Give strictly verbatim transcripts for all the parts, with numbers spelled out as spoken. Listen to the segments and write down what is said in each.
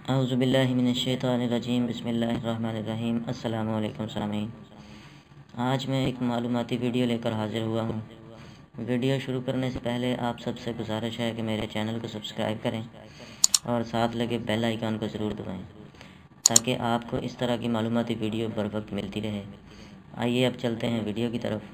اعوذ باللہ من الشیطان الرجیم بسم اللہ الرحمن الرحیم السلام علیکم سامعین۔ آج میں ایک معلوماتی ویڈیو لے کر حاضر ہوا ہوں۔ ویڈیو شروع کرنے سے پہلے آپ سب سے گزارش ہے کہ میرے چینل کو سبسکرائب کریں اور ساتھ لگے بیل آئیکن کو ضرور دبائیں تاکہ آپ کو اس طرح کی معلوماتی ویڈیو بر وقت ملتی رہے۔ آئیے اب چلتے ہیں ویڈیو کی طرف۔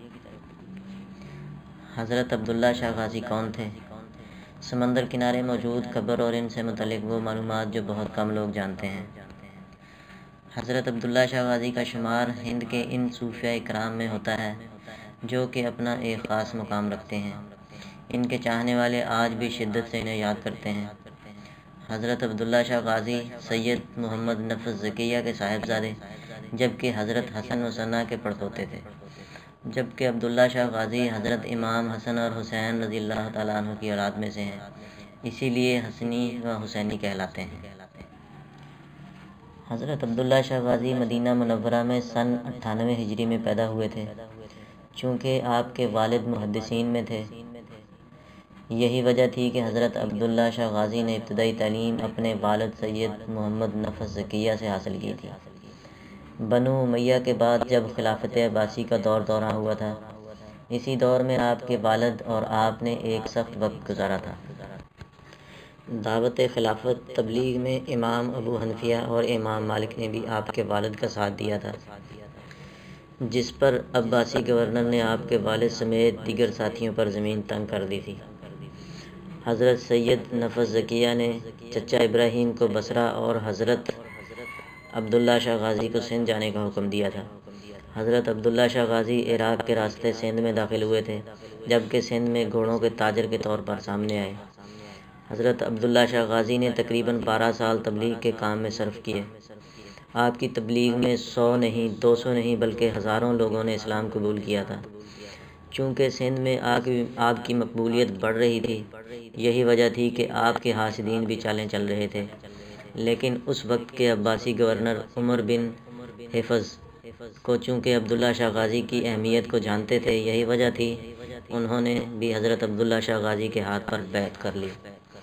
حضرت عبداللہ شاہ غازی کون تھے؟ سمندر کنارے موجود قبر اور ان سے متعلق وہ معلومات جو بہت کم لوگ جانتے ہیں۔ حضرت عبداللہ شاہ غازی کا شمار ہند کے ان صوفیاء کرام میں ہوتا ہے جو کہ اپنا ایک خاص مقام رکھتے ہیں۔ ان کے چاہنے والے آج بھی شدت سے انہیں یاد کرتے ہیں۔ حضرت عبداللہ شاہ غازی سید محمد نفس زکیہ کے صاحبزادے جبکہ حضرت حسن و ثنا کے پڑپوتے تھے، جبکہ عبداللہ شاہ غازی حضرت امام حسن اور حسین رضی اللہ تعالیٰ عنہ کی اولاد میں سے ہیں، اسی لیے حسنی و حسینی کہلاتے ہیں۔ حضرت عبداللہ شاہ غازی مدینہ منورہ میں سن اٹھانوے ہجری میں پیدا ہوئے تھے۔ چونکہ آپ کے والد محدثین میں تھے، یہی وجہ تھی کہ حضرت عبداللہ شاہ غازی نے ابتدائی تعلیم اپنے والد سید محمد نفس زکیہ سے حاصل کی تھی۔ بنو امیہ کے بعد جب خلافت عباسی کا دور دورہ ہوا تھا، اسی دور میں آپ کے والد اور آپ نے ایک سخت وقت گزارا تھا۔ دعوت خلافت تبلیغ میں امام ابو حنیفہ اور امام مالک نے بھی آپ کے والد کا ساتھ دیا تھا، جس پر عباسی گورنر نے آپ کے والد سمیت دیگر ساتھیوں پر زمین تنگ کر دی تھی۔ حضرت سید نفس زکیہ نے چچا ابراہیم کو بصرہ اور حضرت عبداللہ شاہ غازی کو سندھ جانے کا حکم دیا تھا۔ حضرت عبداللہ شاہ غازی عراق کے راستے سندھ میں داخل ہوئے تھے، جبکہ سندھ میں گھوڑوں کے تاجر کے طور پر سامنے آئے۔ حضرت عبداللہ شاہ غازی نے تقریباً بارہ سال تبلیغ کے کام میں صرف کیے۔ آپ کی تبلیغ میں سو نہیں، دو سو نہیں بلکہ ہزاروں لوگوں نے اسلام قبول کیا تھا۔ چونکہ سندھ میں آپ کی مقبولیت بڑھ رہی تھی، یہی وجہ تھی کہ آپ کے حاسدین بھی چالیں چل رہے تھے، لیکن اس وقت کے عباسی گورنر عمر بن حفص کو چونکہ عبداللہ شاہ غازی کی اہمیت کو جانتے تھے، یہی وجہ تھی انہوں نے بھی حضرت عبداللہ شاہ غازی کے ہاتھ پر بیعت کر لی۔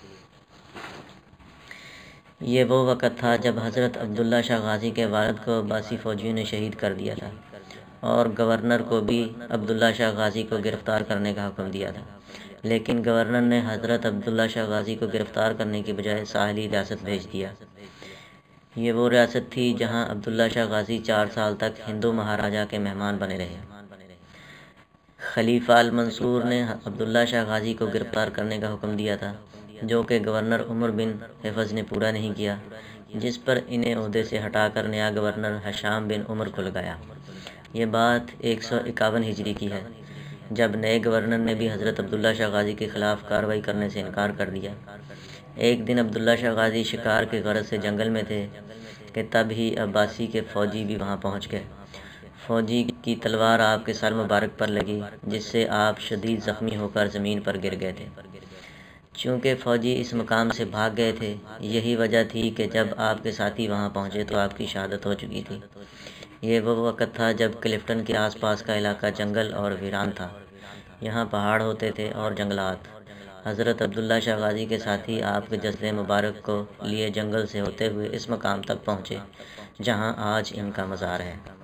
یہ وہ وقت تھا جب حضرت عبداللہ شاہ غازی کے والد کو عباسی فوجیوں نے شہید کر دیا تھا اور گورنر کو بھی عبداللہ شاہ غازی کو گرفتار کرنے کا حکم دیا تھا، لیکن گورنر نے حضرت عبداللہ شاہ غازی کو گرفتار کرنے کی بجائے ساحلی ریاست بھیج دیا۔ یہ وہ ریاست تھی جہاں عبداللہ شاہ غازی چار سال تک ہندو مہاراجا کے مہمان بنے رہے۔ خلیفہ المنصور نے عبداللہ شاہ غازی کو گرفتار کرنے کا حکم دیا تھا، جو کہ گورنر عمر بن حفص نے پورا نہیں کیا، جس پر انہیں عہدے سے ہٹا کر نیا گورنر ہشام بن عمر کو لگایا۔ یہ بات ایک سو اکاون ہجری کی ہے، جب نئے گورنر نے بھی حضرت عبداللہ شاہ غازی کے خلاف کارروائی کرنے سے انکار کر دیا۔ ایک دن عبداللہ شاہ غازی شکار کے غرض سے جنگل میں تھے کہ تب ہی عباسی کے فوجی بھی وہاں پہنچ گئے۔ فوجی کی تلوار آپ کے سر مبارک پر لگی، جس سے آپ شدید زخمی ہو کر زمین پر گر گئے تھے۔ چونکہ فوجی اس مقام سے بھاگ گئے تھے، یہی وجہ تھی کہ جب آپ کے ساتھی وہاں پہنچے تو آپ کی شہادت ہو چکی تھی۔ یہ وہ وقت تھا جب کلفٹن کے آس پاس کا علاقہ جنگل اور ویران تھا، یہاں پہاڑ ہوتے تھے اور جنگلات۔ حضرت عبداللہ شاہ غازی کے ساتھی آپ کے جسد مبارک کو لیے جنگل سے ہوتے ہوئے اس مقام تک پہنچے جہاں آج ان کا مزار ہے۔